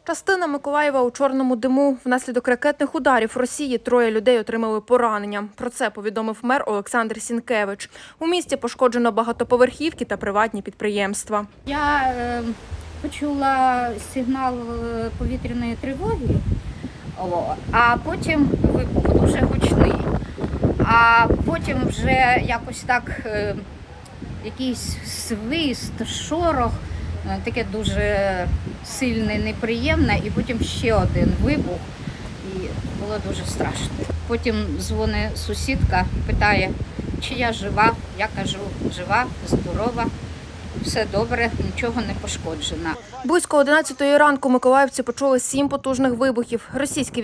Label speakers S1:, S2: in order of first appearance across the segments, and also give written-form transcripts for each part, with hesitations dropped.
S1: Частина Миколаєва у чорному диму. Внаслідок ракетних ударів Росії 3 людей отримали поранення. Про це повідомив мер Олександр Сінкевич. У місті пошкоджено багатоповерхівки та приватні підприємства.
S2: Я почула сигнал повітряної тривоги, а потім вибух дуже гучний. А потім вже якось так якийсь свист, шорох, таке дуже сильне, неприємне, і потім ще один вибух, і було дуже страшно. Потім дзвонить сусідка, питає, чи я жива. Я кажу, жива, здорова, все добре, нічого не пошкоджено.
S1: Близько 11-ї ранку миколаївці почули 7 потужних вибухів. Російські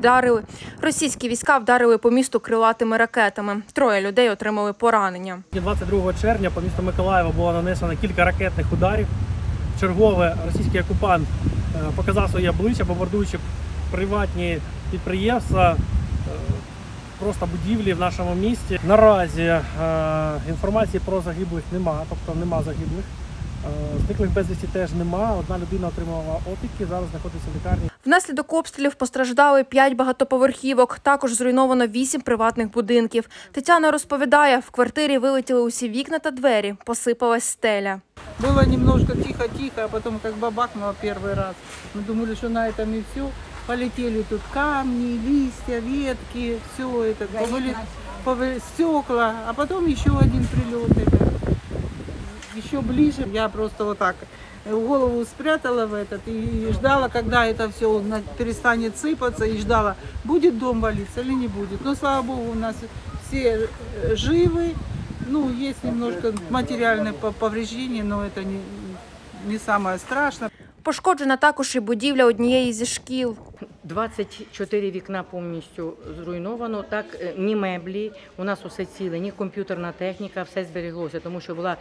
S1: війська вдарили по місту крилатими ракетами. 3 людей отримали поранення.
S3: 22 червня по місту Миколаєва було нанесено кілька ракетних ударів. Чергове російський окупант показав своє обличчя, бомбардуючи приватні підприємства, просто будівлі в нашому місті. Наразі інформації про загиблих немає, тобто нема загиблих. Зниклих безвісті теж нема. Одна людина отримала опіки, зараз знаходиться в лікарні.
S1: Внаслідок обстрілів постраждали 5 багатоповерхівок. Також зруйновано 8 приватних будинків. Тетяна розповідає, в квартирі вилетіли усі вікна та двері, посипалась стеля.
S4: Было немножко тихо-тихо, а потом как бабахнуло первый раз. Мы думали, что на этом и все. Полетели тут камни, листья, ветки, все это, стекла, а потом еще один прилет. Еще ближе. Я просто вот так голову спрятала в этот и ждала, когда это все перестанет сыпаться, и ждала, будет дом валиться или не будет. Но слава богу, у нас все живы. Ну, есть немножко материальное повреждение, но это не самое страшное.
S1: Пошкоджена також і будівля однієї зі шкіл.
S5: 24 вікна повністю зруйновано, так, ні меблі, у нас усе ціле, ні комп'ютерна техніка, все збереглося, тому що була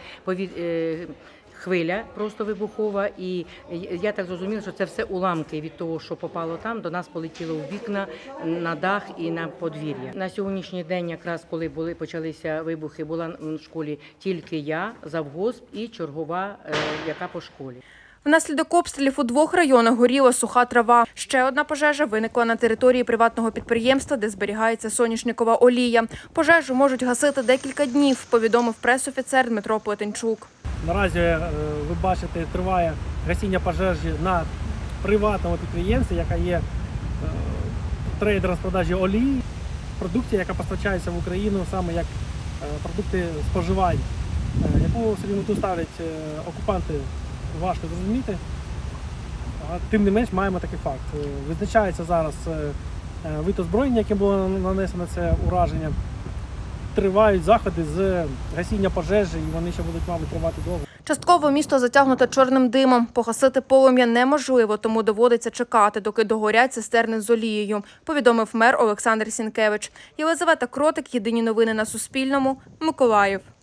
S5: хвиля просто вибухова, і я так зрозуміла, що це все уламки від того, що попало там, до нас полетіло в вікна, на дах і на подвір'я. На сьогоднішній день, якраз коли почалися вибухи, була в школі тільки я, завгосп і чергова, яка по школі.
S1: Внаслідок обстрілів у 2 районах горіла суха трава. Ще одна пожежа виникла на території приватного підприємства, де зберігається соняшникова олія. Пожежу можуть гасити декілька днів, повідомив прес-офіцер Дмитро Плетенчук.
S3: Наразі, ви бачите, триває гасіння пожежі на приватному підприємстві, яка є трейдером з продажі олії, продукція, яка постачається в Україну саме як продукти споживання, яку собі мету ставлять окупанти. Важко зрозуміти, тим не менш маємо такий факт. Визначається зараз вид озброєння, яким було нанесено це ураження. Тривають заходи з гасіння пожежі, і вони ще будуть, мабуть, тривати довго.
S1: Частково місто затягнуто чорним димом. Погасити полум'я неможливо, тому доводиться чекати, доки догорять цистерни з олією, повідомив мер Олександр Сінкевич. Єлизавета Кротик, Єдині новини на Суспільному, Миколаїв.